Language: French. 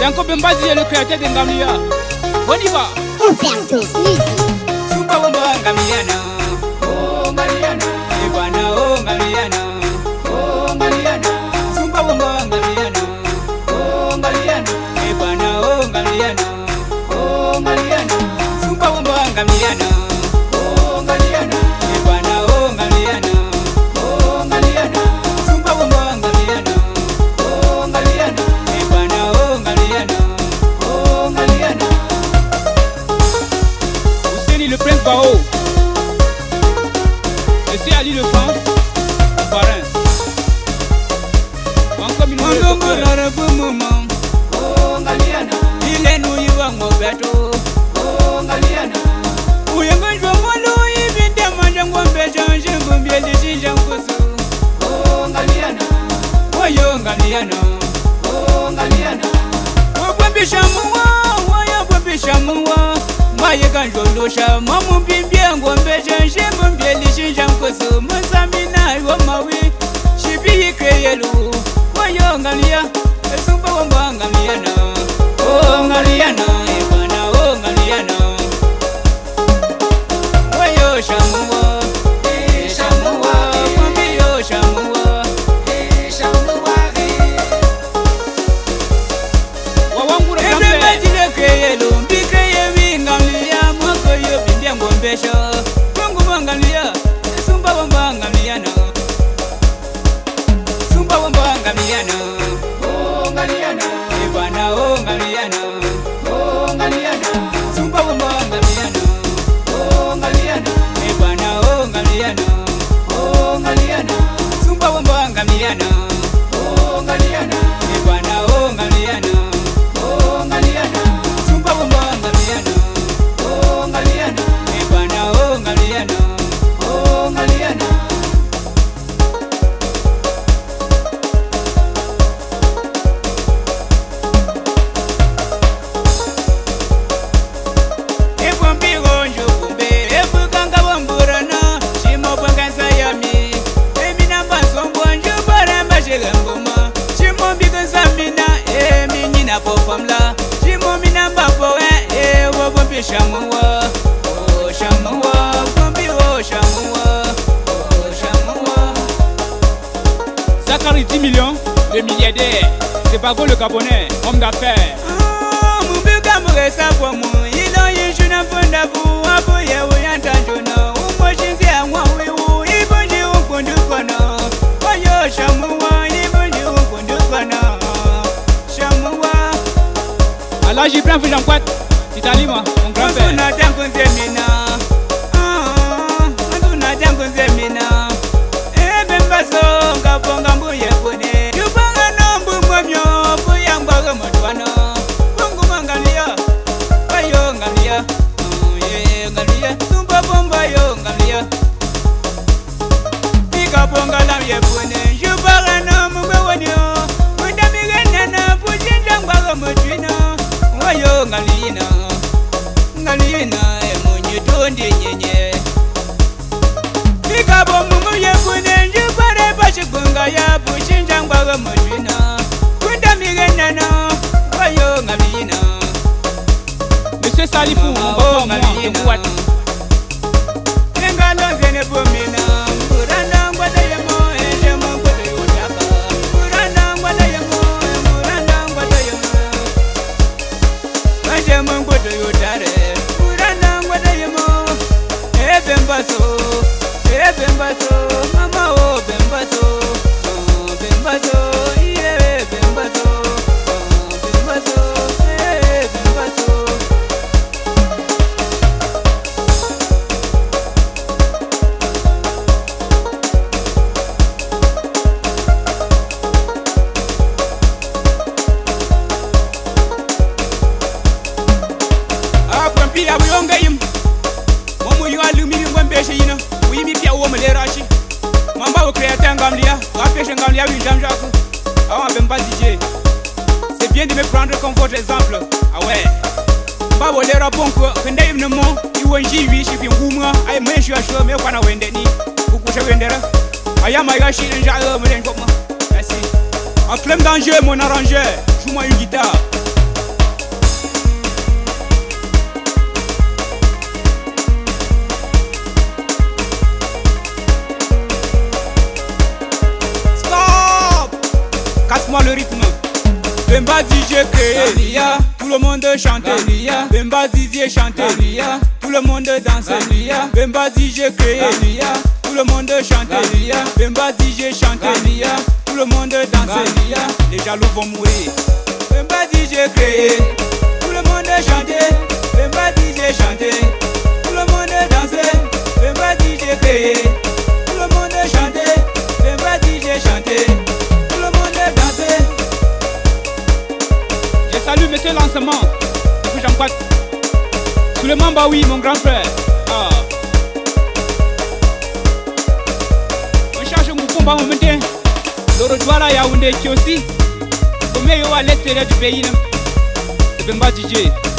C'est encore Bembazi, le créateur de Ngamia. On y va. Umberto Music. Super Womba Ngamiana. Oh Ngamiana. Ebana oh Ngamiana. Oh Ngamiana. Super Womba Ngamiana. Oh Ngamiana. Ebana oh Ngamiana. Oh Ngamiana. Super Womba Ngamiana. Oh Ngamiana. Ebana oh Ngamiana. Oh Ngamiana. Super Womba Ngamiana. Oh Ngamiana. Ebana oh Ngamiana. Oh Ngamiana. Le prince Bao. Je suis Ali le Franc, le parrain. Encore une fois. Oh Ngaliana. Il est nous y va mon bateau. Oh Ngaliana. Où y a un jour mon loup, il vient de manger mon bateau. Je veux bien les chiens oh Ngaliana. Oh yo Ngaliana. Oh Ngaliana. Oh Bambi Chamoua, oh yo Bambi Chamoua. Maye kanjolosha mamu bimbia ngombe janje mumbia lishinja mkoso musamina iwa mawi shibi kreyelu wayo ngalia esumba wamba ngaliana oh ngaliana ibana oh ngaliana wayo shamuwa shamuwa kumbiyo shamuwa shamuwa wawangura kambe majile kreyelu Ngombesho, Mungu Mangamia, Sumba Wambangamiana, Sumba Wambangamiana, Oh Ngaliana, Ibana, Oh Ngaliana, Oh Ngaliana, Sumba Wambangamiana, Oh Ngaliana, Ibana, Oh Ngaliana, Oh Ngaliana, Sumba Wambangamiana, Oh Ngaliana, Ibana, Oh Ngaliana, Oh Ngaliana, Sumba Wambangamiana, Oh Ngaliana. Oh Ngaliana, oh Ngaliana. Ebu mbigo njukumbe, ebu kanga wamburana, shimo pangasa yami. Emi namba sombo njubara mbashega mbuma, shimo mbigo samina, emi nina pofamla, shimo minamba poe, wobo mpishamuwa. Shamoua, Bambi oh Shamoua, oh Shamoua. Zakari 10 millions, le milliardaire. C'est pas go le Gabonais, homme d'affaires. Mon buga m'resa pour moi. Il a eu une funda pour appuyer ou yantanjona. Ou moi j'ai un waouh ou il faut dire au condu kono. Oyo Shamoua, il faut dire au condu kono. Shamoua. Alors j'ai plein de gens quoi? Italie moi, mon grand-père. Zemina Ebembaso Ngabonga mbuye kune Yubanga nombu mwamyo Buyangbaga mutwana Bungu mangalia Bayo ngalia Ye ngalia Sumba bomba yo ngalia Pika bonga lam ye kune Yubanga nombu mwanyo Mudamigenana Bujinjangbaga mutwina Wayo ngalina Ngalina Emunyu tondi nyenye Kabo mumu yekune njubare bashibunga ya bushinjangbaga mujina Kunda migenana wayo ngamina Monsieur Salifou oh ngamina Ngalo zene bomina Muranda ngwada yemo ejemo ngwada yotaka Muranda ngwada yemo Muranda ngwada yemo Ejemo ngwada yotare Muranda ngwada yemo Ebembaso Bembazo, mama oh Bembazo, Bembazo, yeah Bembazo, Bembazo, yeah Bembazo. Ah, pampi abuyonga yim, momu yu alumini ngwembeshe yina. Oui, mi pia ou me les rachi. Mamba au créateur Ngamlia, rappelez Ngamlia, oui, j'aime Jacques. Ah, on pas DJ. C'est bien de me prendre comme votre exemple. Ah ouais. Mamba au les rapons que n'aille ne mon, il ou un J8, je suis un gouma, aïe, mais je suis à chaud, mais on a wendé ni. Vous couchez wendera. Aïe, ma gachi, un jarre, me l'en comme moi. Merci. En clem d'enjeu, mon arrangeur, joue-moi une guitare. moi le rythme. Bemba DJ créé, tout le monde chante. Bemba Zizier chante, tout le monde danse. Bemba DJ créé, tout le monde chante. Bemba DJ chante, tout le monde danse. Les jaloux vont mourir. Bemba DJ créé, tout le monde chante. Bemba DJ chante, tout le monde danse. Bemba DJ créé, tout le monde chante. Bemba DJ chante, tout le monde danse. Je salue monsieur Lancement, Jean-Pat. Suleiman Baoui, mon grand frère. On cherche mon combat au matin. Le Douala Yaoundé qui aussi. Comme il y a à l'extérieur du pays. C'est Bemba DJ.